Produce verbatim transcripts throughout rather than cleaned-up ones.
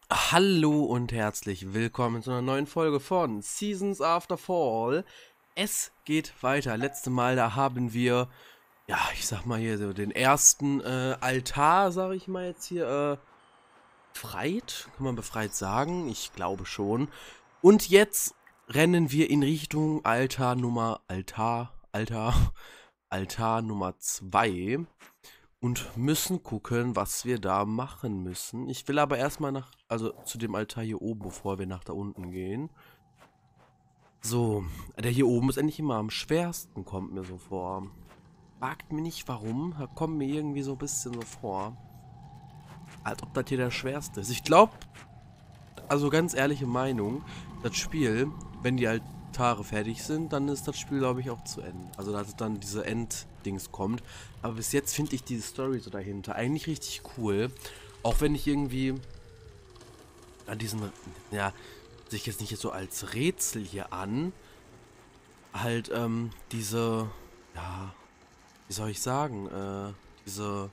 Hallo und herzlich willkommen zu einer neuen Folge von Seasons After Fall. Es geht weiter. Letzte Mal, da haben wir, ja, ich sag mal hier so den ersten äh, Altar, sag ich mal jetzt hier, äh, befreit. Kann man befreit sagen? Ich glaube schon. Und jetzt rennen wir in Richtung Altar Nummer, Altar, Altar, Altar Nummer zwei. Und müssen gucken, was wir da machen müssen. Ich will aber erstmal nach, also zu dem Altar hier oben, bevor wir nach da unten gehen. So, der hier oben ist eigentlich immer am schwersten, kommt mir so vor. Fragt mir nicht warum, da kommt mir irgendwie so ein bisschen so vor. Als ob das hier der schwerste ist. Ich glaube, also ganz ehrliche Meinung, das Spiel, wenn die Altare fertig sind, dann ist das Spiel, glaube ich, auch zu Ende. Also, dass dann diese Enddings kommt. Aber bis jetzt finde ich diese Story so dahinter eigentlich richtig cool. Auch wenn ich irgendwie an diesen, ja, sich jetzt nicht so als Rätsel hier an, halt, ähm, diese, ja, wie soll ich sagen, äh, diese,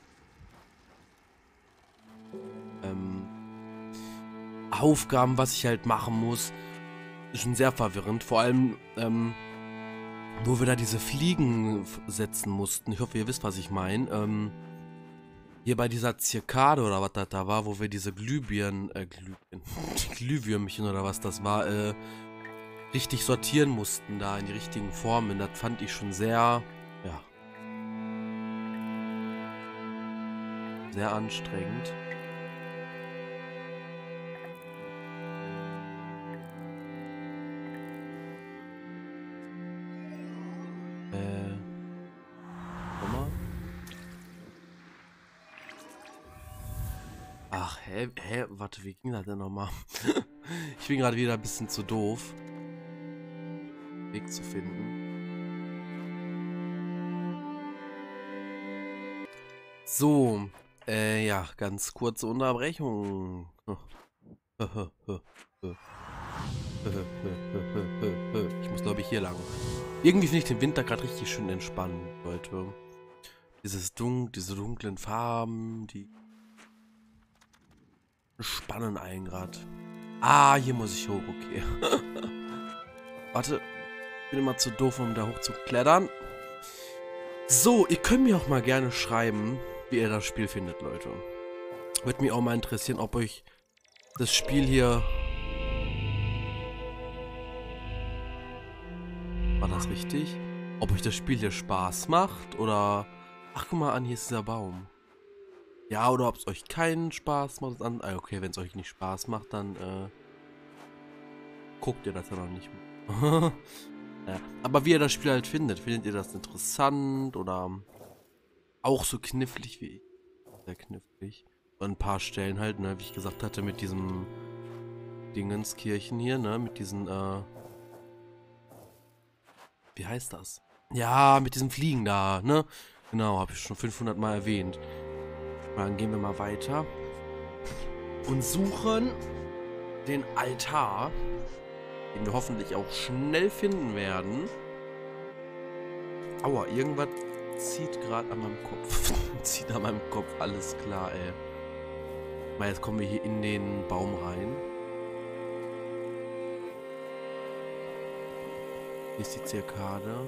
ähm, Aufgaben, was ich halt machen muss, ist schon sehr verwirrend. Vor allem, ähm, wo wir da diese Fliegen setzen mussten. Ich hoffe, ihr wisst, was ich meine. Ähm, hier bei dieser Zirkade oder was das da war, wo wir diese Glühbirnen, äh, Glühbirnen, Glühwürmchen oder was das war, äh, richtig sortieren mussten da in die richtigen Formen. Das fand ich schon sehr, ja, sehr anstrengend. Äh, guck mal. Ach, hä, hä, warte, wie ging das denn nochmal? Ich bin gerade wieder ein bisschen zu doof, Weg zu finden. So, äh, ja, ganz kurze Unterbrechung. Ich muss, glaube ich, hier lang. Irgendwie finde ich den Winter gerade richtig schön entspannend, Leute. Dieses Dun diese dunklen Farben, die spannen einen gerade. Ah, hier muss ich hoch, okay. Warte, ich bin immer zu doof, um da hoch zu klettern. So, ihr könnt mir auch mal gerne schreiben, wie ihr das Spiel findet, Leute. Würde mich auch mal interessieren, ob euch das Spiel hier... War das richtig? Ob euch das Spiel hier Spaß macht oder... Ach, guck mal an, hier ist dieser Baum. Ja, oder ob es euch keinen Spaß macht. Ah, okay, wenn es euch nicht Spaß macht, dann äh, guckt ihr das ja noch nicht mehr. Ja. Aber wie ihr das Spiel halt findet, findet ihr das interessant oder auch so knifflig wie ich? Sehr knifflig. So ein paar Stellen halt, ne, wie ich gesagt hatte, mit diesem Dingenskirchen hier, ne, mit diesen, äh, wie heißt das? Ja, mit diesem Fliegen da, ne? Genau, habe ich schon fünfhundert Mal erwähnt. Dann gehen wir mal weiter und suchen den Altar, den wir hoffentlich auch schnell finden werden. Aua, irgendwas zieht gerade an meinem Kopf. Zieht an meinem Kopf, alles klar, ey. Mal, jetzt kommen wir hier in den Baum rein. Hier ist die Zirkade.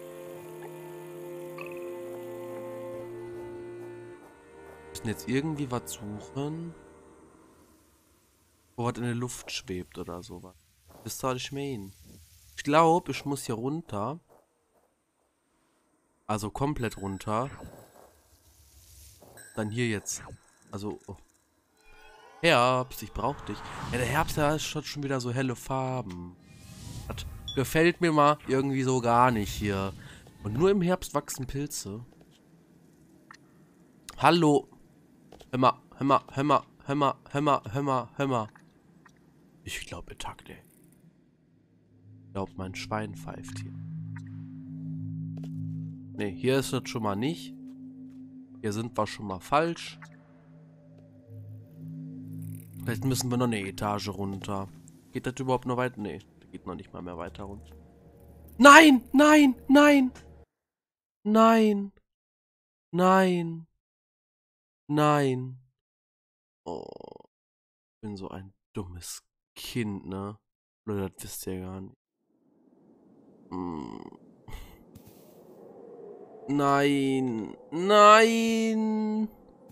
Wir müssen jetzt irgendwie was suchen, wo was in der Luft schwebt oder sowas. Das soll ich meinen. Ich glaube, ich muss hier runter. Also komplett runter. Dann hier jetzt. Also, oh. Herbst, ich brauch dich. Ja, der Herbst, da ist schon wieder so helle Farben. Das gefällt mir mal irgendwie so gar nicht hier. Und nur im Herbst wachsen Pilze. Hallo. Hör mal, hör mal, hör mal, hör mal, hör mal, hör mal, hör mal. Ich glaube, Takt, ey. Ich glaube, mein Schwein pfeift hier. Ne, hier ist es schon mal nicht. Hier sind wir schon mal falsch. Vielleicht müssen wir noch eine Etage runter. Geht das überhaupt noch weiter? Ne, da geht noch nicht mal mehr weiter runter. Nein, nein, nein. Nein. Nein. Nein. Oh. bin so ein dummes Kind, ne? Oder das wisst ihr gar nicht. Hm. Nein. Nein.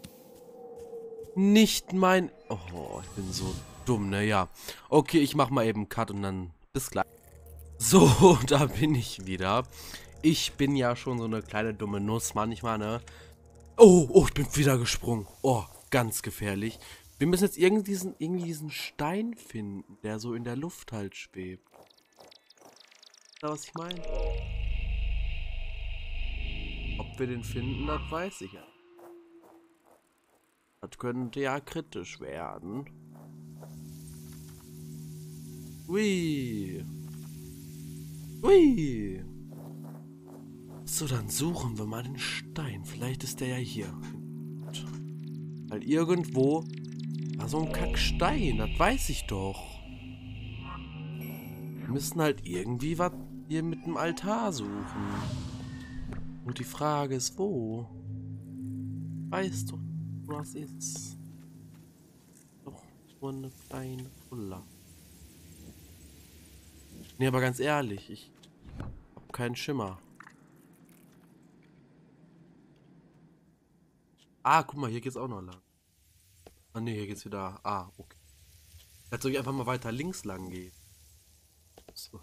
Nicht mein... Oh, ich bin so dumm, ne? Ja. Okay, ich mach mal eben Cut und dann bis gleich. So, da bin ich wieder. Ich bin ja schon so eine kleine dumme Nuss manchmal, ne? Oh, oh, ich bin wieder gesprungen. Oh, ganz gefährlich. Wir müssen jetzt irgendwie diesen, irgendwie diesen Stein finden, der so in der Luft halt schwebt. Weißt du, was ich meine? Ob wir den finden, das weiß ich ja. Das könnte ja kritisch werden. Ui. Ui. So, dann suchen wir mal den Stein. Vielleicht ist der ja hier. Weil irgendwo war so ein Kackstein. Das weiß ich doch. Wir müssen halt irgendwie was hier mit dem Altar suchen. Und die Frage ist, wo? Weißt du, was ist? Doch nur eine kleine Pulla. Nee, aber ganz ehrlich, ich hab keinen Schimmer. Ah, guck mal, hier geht's auch noch lang. Ah, nee, hier geht's wieder. Ah, okay. Jetzt soll ich einfach mal weiter links lang gehen. So.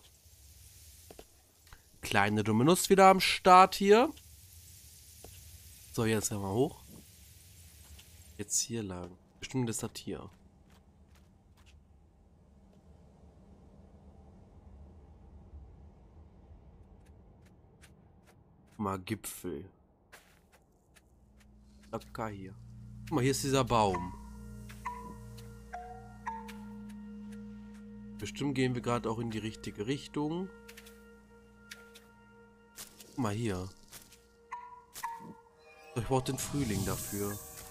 Kleine dumme Nuss wieder am Start hier. So, jetzt einmal hoch. Jetzt hier lang. Bestimmt ist das hier. Mal Gipfel. Locker hier. Guck mal, hier ist dieser Baum. Bestimmt gehen wir gerade auch in die richtige Richtung. Guck mal hier. Ich brauche den Frühling dafür.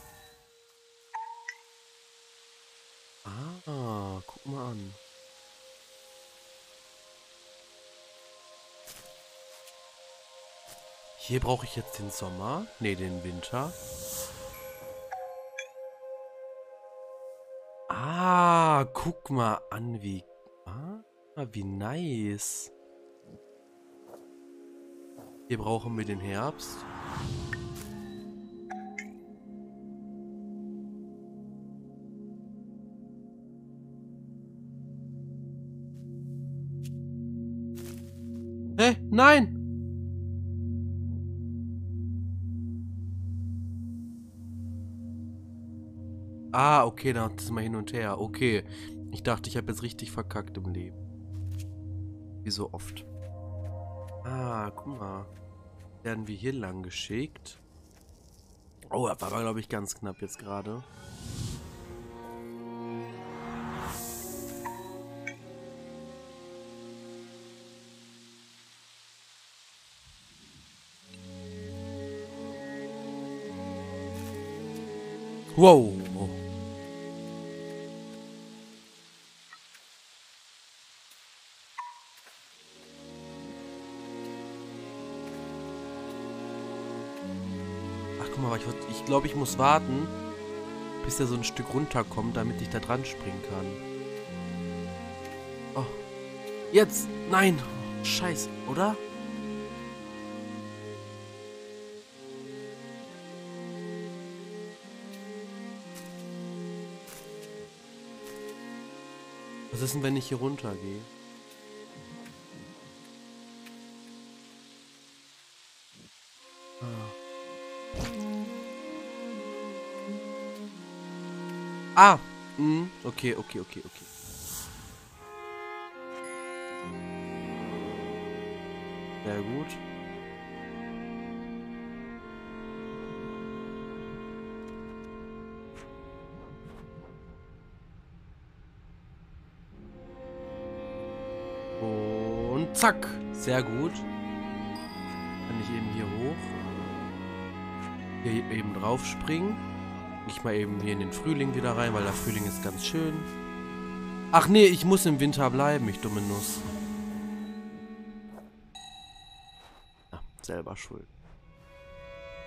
Ah, guck mal an. Hier brauche ich jetzt den Sommer. Ne, den Winter. Ah, guck mal an, wie... Ah, wie nice. Hier brauchen wir den Herbst. Hä? Nein! Ah, okay, dann ist mal hin und her. Okay. Ich dachte, ich habe jetzt richtig verkackt im Leben. Wie so oft. Ah, guck mal. Werden wir hier lang geschickt. Oh, das war aber, glaube ich, ganz knapp jetzt gerade. Wow. Ach, guck mal, ich, ich glaube, ich muss warten, bis er so ein Stück runterkommt, damit ich da dran springen kann. Oh. Jetzt! Nein! Scheiße, oder? Was ist denn, wenn ich hier runtergehe? Ah! Ah! Hm, okay, okay, okay, okay. Sehr gut. Und zack. Sehr gut. Kann ich eben hier hoch. Hier eben drauf springen. Ich mal eben hier in den Frühling wieder rein, weil der Frühling ist ganz schön. Ach nee, ich muss im Winter bleiben, ich dumme Nuss. Ja, selber schuld.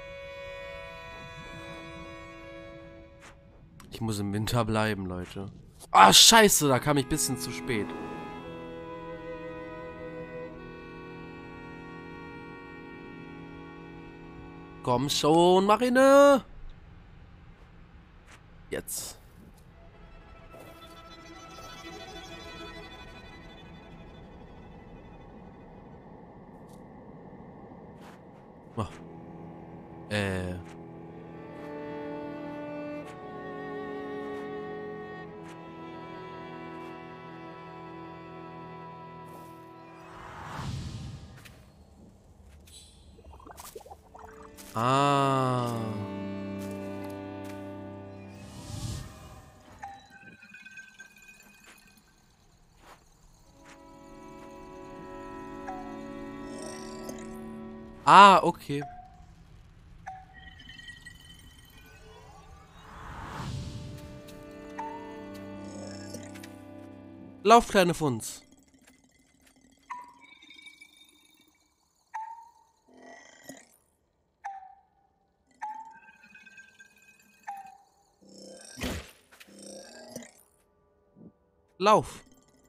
Ich muss im Winter bleiben, Leute. Ah, scheiße, da kam ich ein bisschen zu spät. Komm schon, Marine! Jetzt. Oh. Äh. Ah. Ah, okay. Lauf, kleine Funz. Lauf.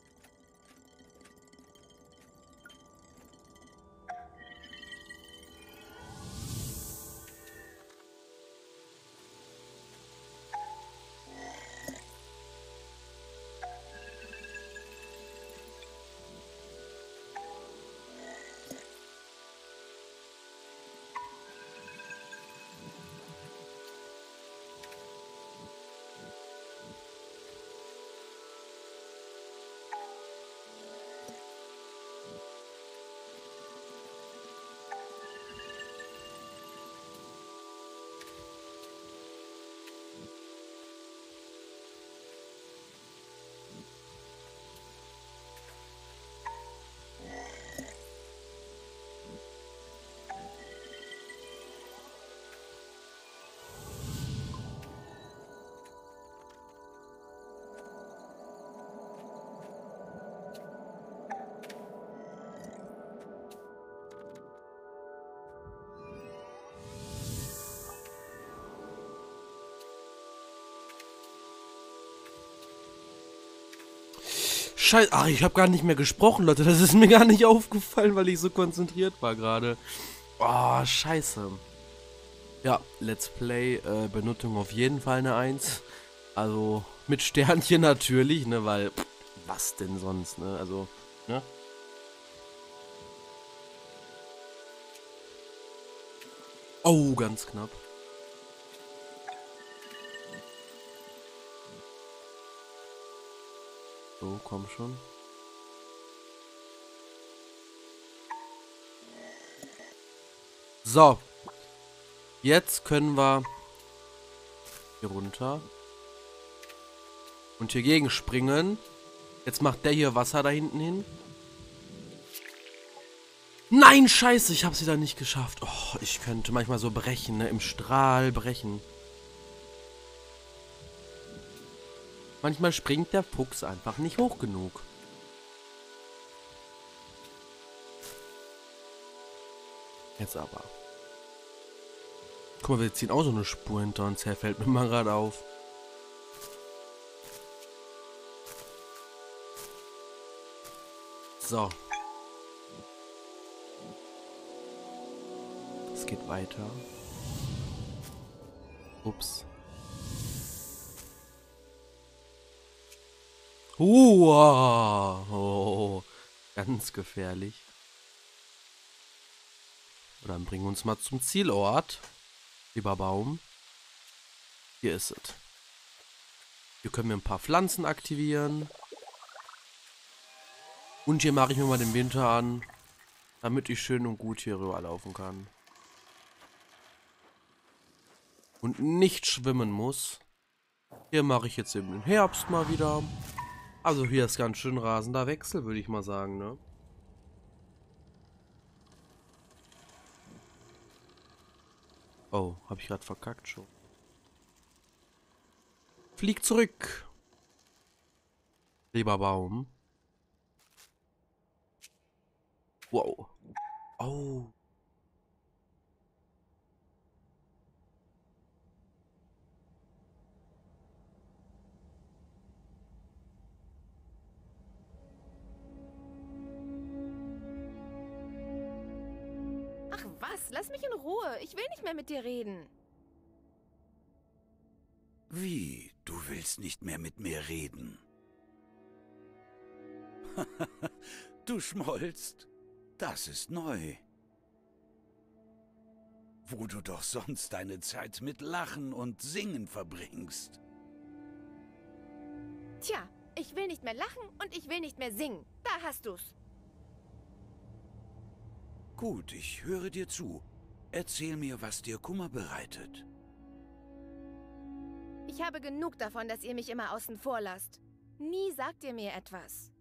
Scheiße. Ach, ich habe gar nicht mehr gesprochen, Leute. Das ist mir gar nicht aufgefallen, weil ich so konzentriert war gerade. Oh, scheiße. Ja, Let's Play, äh, Benotung auf jeden Fall eine eins. Also, mit Sternchen natürlich, ne, weil, pff, was denn sonst, ne, also, ne. Oh, ganz knapp. So, komm schon. So. Jetzt können wir hier runter. Und hier gegen springen. Jetzt macht der hier Wasser da hinten hin. Nein, scheiße, ich hab's wieder nicht geschafft. Oh, ich könnte manchmal so brechen, ne, im Strahl brechen. Manchmal springt der Fuchs einfach nicht hoch genug. Jetzt aber. Guck mal, wir ziehen auch so eine Spur hinter uns her, fällt mir mal gerade auf. So. Es geht weiter. Ups. Uah. Oh, ganz gefährlich. Und dann bringen wir uns mal zum Zielort. Lieber Baum. Hier ist es. Hier können wir ein paar Pflanzen aktivieren. Und hier mache ich mir mal den Winter an, damit ich schön und gut hier rüberlaufen kann. Und nicht schwimmen muss. Hier mache ich jetzt eben den Herbst mal wieder. Also hier ist ganz schön rasender Wechsel, würde ich mal sagen, ne? Oh, habe ich gerade verkackt schon. Flieg zurück. Lieber Baum. Wow. Oh. Was? Lass mich in Ruhe. Ich will nicht mehr mit dir reden. Wie? Du willst nicht mehr mit mir reden? Du schmollst? Das ist neu. Wo du doch sonst deine Zeit mit Lachen und Singen verbringst. Tja, ich will nicht mehr lachen und ich will nicht mehr singen. Da hast du's. Gut, ich höre dir zu. Erzähl mir, was dir Kummer bereitet. Ich habe genug davon, dass ihr mich immer außen vor lasst. Nie sagt ihr mir etwas.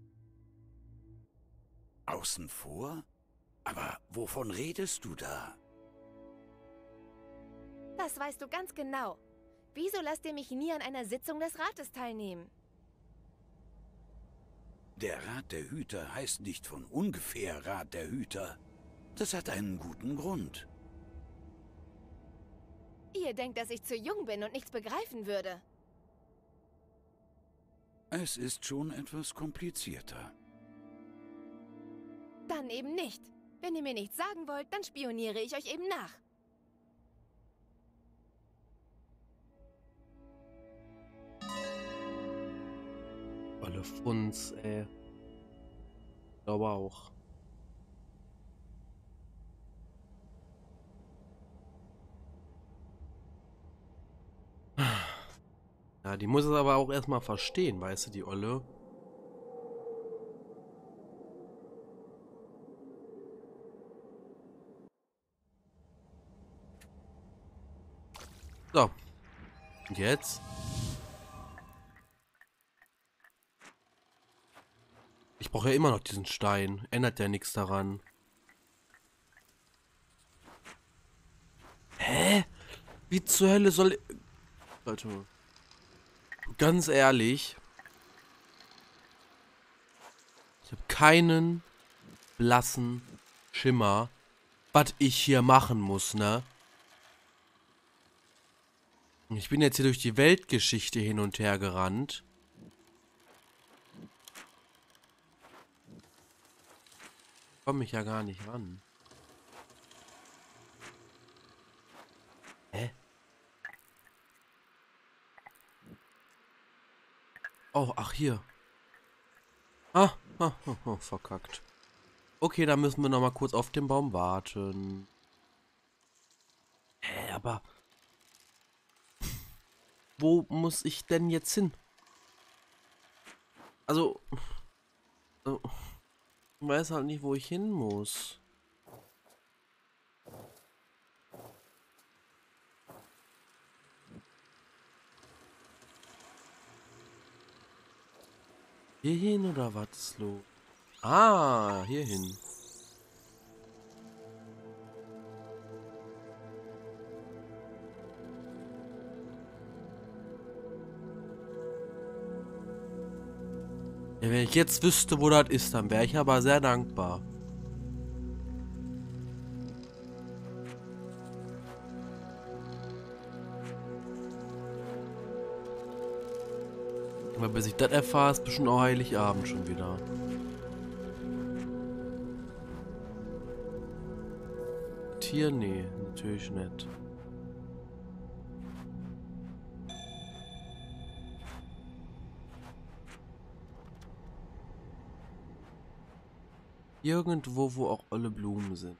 Außen vor? Aber wovon redest du da? Das weißt du ganz genau. Wieso lasst ihr mich nie an einer Sitzung des Rates teilnehmen? Der Rat der Hüter heißt nicht von ungefähr Rat der Hüter. Das hat einen guten Grund. Ihr denkt, dass ich zu jung bin und nichts begreifen würde. Es ist schon etwas komplizierter. Dann eben nicht. Wenn ihr mir nichts sagen wollt, dann spioniere ich euch eben nach. Olle Funz, ey. Ich glaube auch. Ja, die muss es aber auch erstmal verstehen, weißt du, die Olle. So. Und jetzt? Ich brauche ja immer noch diesen Stein. Ändert ja nichts daran. Hä? Wie zur Hölle soll ich... Warte mal. Ganz ehrlich. Ich habe keinen blassen Schimmer, was ich hier machen muss, ne? Ich bin jetzt hier durch die Weltgeschichte hin und her gerannt. Komme ich ja gar nicht ran. Hä? Oh, ach hier. Ah, ah, ah, ah, verkackt. Okay, dann müssen wir noch mal kurz auf den Baum warten. Hä, aber... Wo muss ich denn jetzt hin? Also... äh, Ich weiß halt nicht, wo ich hin muss. Hier hin oder was ist los? Ah, hier hin. Ja, wenn ich jetzt wüsste, wo das ist, dann wäre ich aber sehr dankbar. Aber bis ich das erfahre, ist bestimmt auch Heiligabend schon wieder. Tier? Nee, natürlich nicht. Irgendwo, wo auch alle Blumen sind.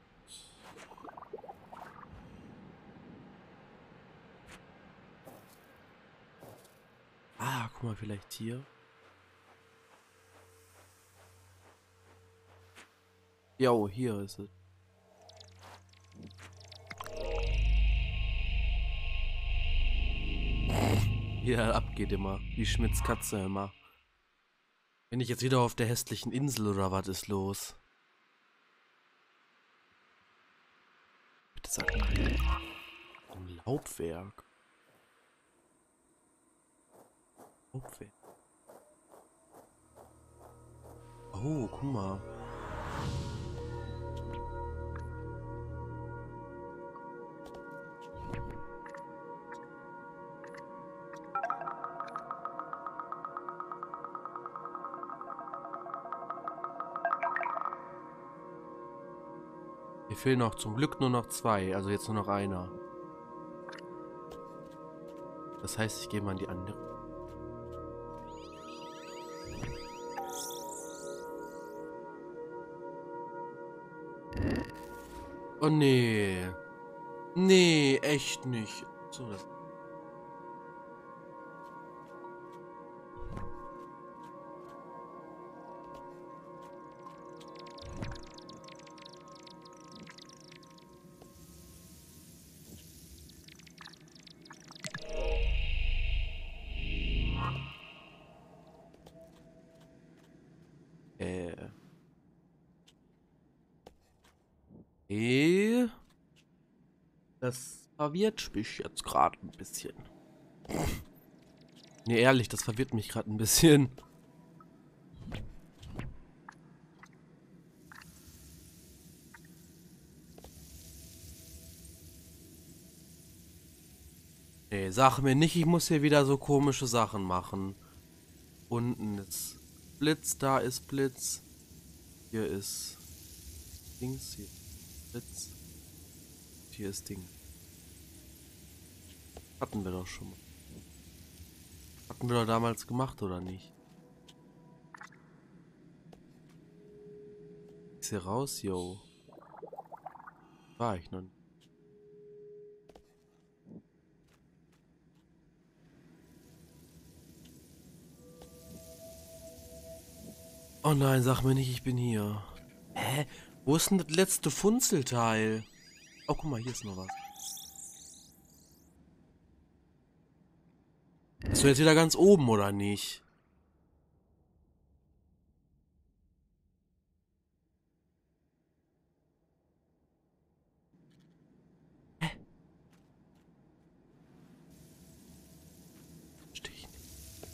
Ah, guck mal, vielleicht hier. Jo, hier ist es. Hier abgeht immer. Wie Schmidts Katze immer. Bin ich jetzt wieder auf der hässlichen Insel oder was ist los? Bitte sag mal. Ein Laubwerk. Laubwerk. Oh, guck mal. Mir fehlen noch zum Glück nur noch zwei, also jetzt nur noch einer. Das heißt, ich gehe mal an die andere. Oh nee. Nee, echt nicht. So, das. Äh. Eh. Das verwirrt mich jetzt gerade ein bisschen. Nee, ehrlich, das verwirrt mich gerade ein bisschen. Nee, sag mir nicht, ich muss hier wieder so komische Sachen machen. Unten ist Blitz, da ist Blitz. Hier ist Dings, hier ist Blitz. Hier ist Ding. Hatten wir doch schon mal. Hatten wir doch damals gemacht, oder nicht? Ist hier raus, yo. War ich noch nicht. Oh nein, sag mir nicht, ich bin hier. Hä? Wo ist denn das letzte Funzelteil? Oh, guck mal, hier ist noch was. Bist du jetzt wieder ganz oben, oder nicht? Hä? Versteh ich nicht.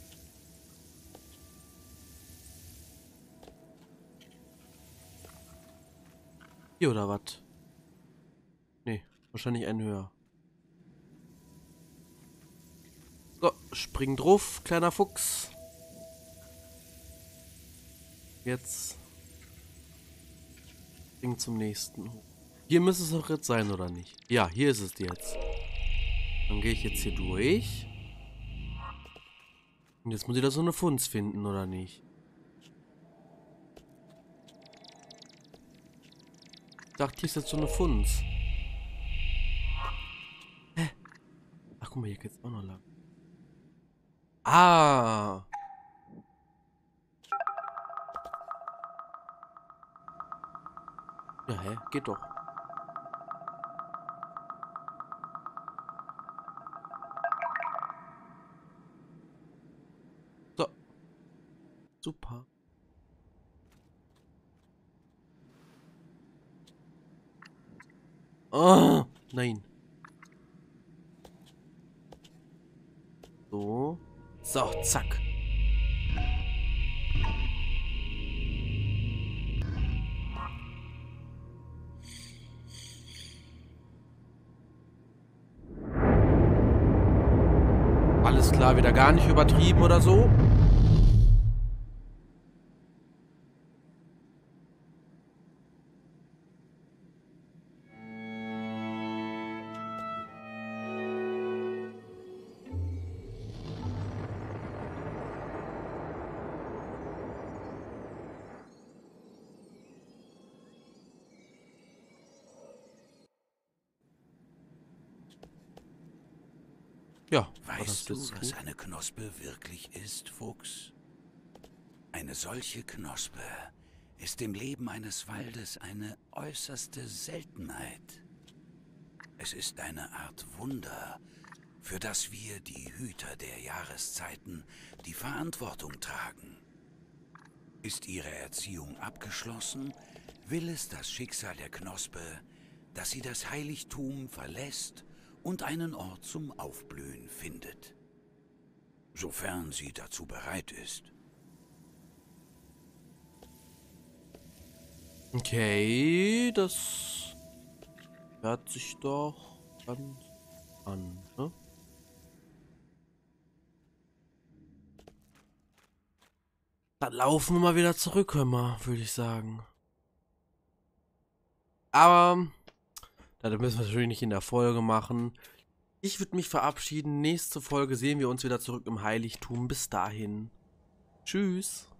Hier oder was? Nee, wahrscheinlich ein höher. So, spring drauf, kleiner Fuchs. Jetzt spring zum nächsten. Hier müsste es doch jetzt sein, oder nicht? Ja, hier ist es jetzt. Dann gehe ich jetzt hier durch. Und jetzt muss ich da so eine Funz finden, oder nicht? Ich dachte, hier ist jetzt so eine Funz. Hä? Ach, guck mal, hier geht's auch noch lang. Ah! Ja, hä? Geht doch. So. Super. Oh, nein. So. So, zack. Alles klar, wieder gar nicht übertrieben oder so. Ja, weißt du, was eine Knospe wirklich ist, Fuchs? Eine solche Knospe ist im Leben eines Waldes eine äußerste Seltenheit. Es ist eine Art Wunder, für das wir, die Hüter der Jahreszeiten, die Verantwortung tragen. Ist ihre Erziehung abgeschlossen, will es das Schicksal der Knospe, dass sie das Heiligtum verlässt und einen Ort zum Aufblühen findet. Sofern sie dazu bereit ist. Okay, das hört sich doch ganz an, ne? Dann laufen wir mal wieder zurück, hör mal, würde ich sagen. Aber das müssen wir natürlich nicht in der Folge machen. Ich würde mich verabschieden. Nächste Folge sehen wir uns wieder zurück im Heiligtum. Bis dahin. Tschüss.